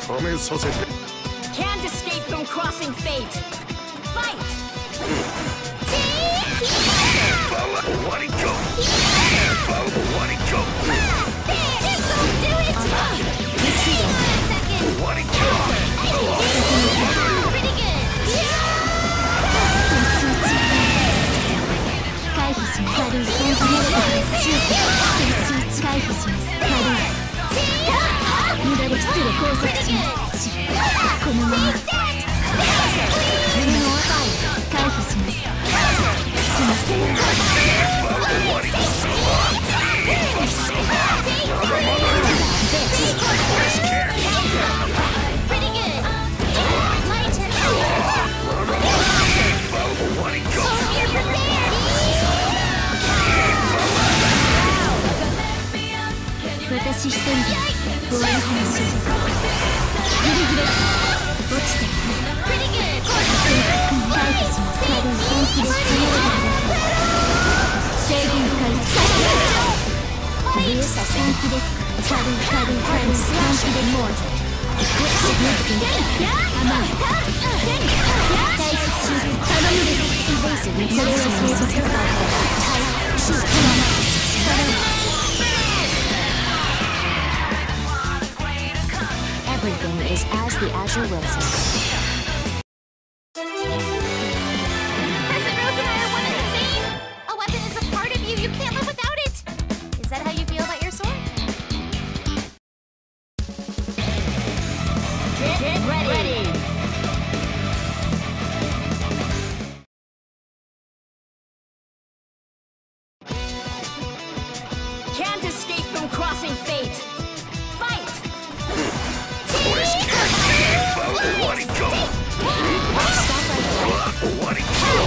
試させて。 Can't escape from crossing fate. Fight! Let it go! Let it go! This'll do it! Let it go! Pretty good! 回避します。軽い本気で回避します。軽い無駄で失礼拘束します。このまま夢の回避します。引きます。 Pretty good! My turn! You're prepared! 私一人で防衛しましょう。ギリギリ落ちて Pretty good! 回避します。軽い本気で離れてください。制限回避本気です。軽い本気でもう甘い回避終了。頼むです。これは成功だ。 Everything is as the Azure wills it. President Rose and I are one and the same! A weapon is a part of you, you can't live without it! Is that how you feel about your sword? Get ready! Can't escape from crossing fate! Fight! Let it go! Let it go!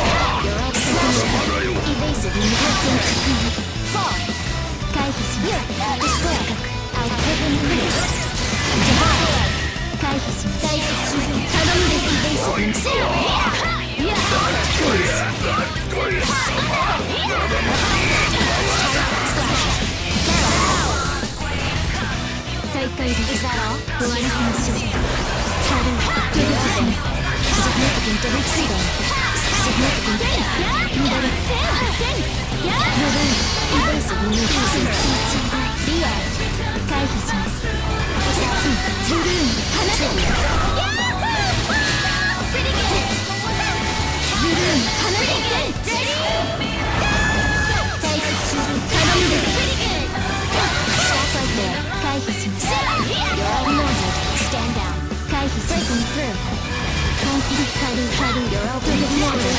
Evasive fall. 回避します。Destroy. I'll heaven resist. 回避します。頼むです。Evasive.再開です。終わらせましょう。軽い取り付けます。Significant retreat. Significant無駄です。Evasive Be out. 回避します。トゥルーン放てブルーン放て回避し頼むです。回避します。Stand down. 回避します。本気で軽い取り付けどうです。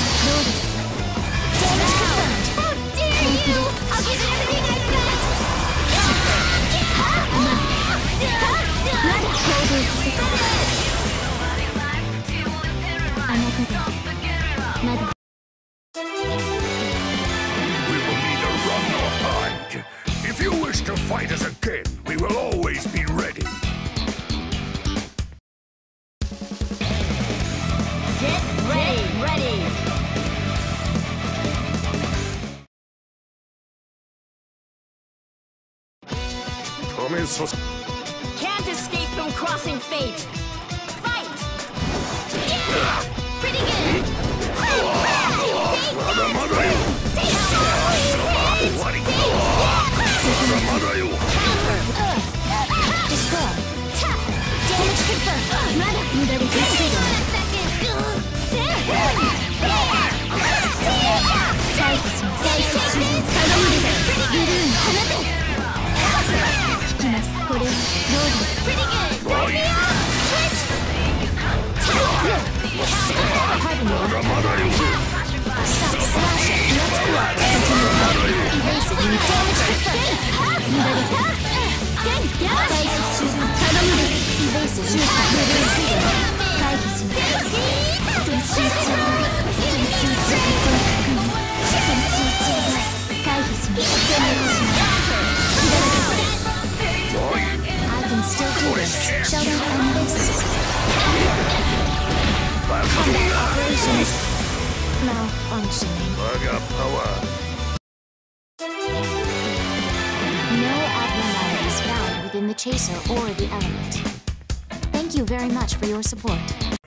本気です。 I'll give it everything I've got! まだ行動させてあなたでまだ We will neither run nor hide. If you wish to fight us again, we will always be ready. Get ready! Can't escape from crossing fate! Fight! Pretty good! Destroy. Damage confirmed. まだ無駄で回避します。頼むです。ブルーン放て引きます。これはどうです。 Pretty good! Warm me up! Switch! Pardon me. Slash it. Let's go. Evasive. Damage confirmed. 無駄です。回避終了。頼むです。Evasive. ブルーン回避します。潜水中回避します。全滅します。I can still do this. Shall we end this? Combat operations malfunctioning. No abnormalities found within the chaser or the element. Thank you you very much for your support.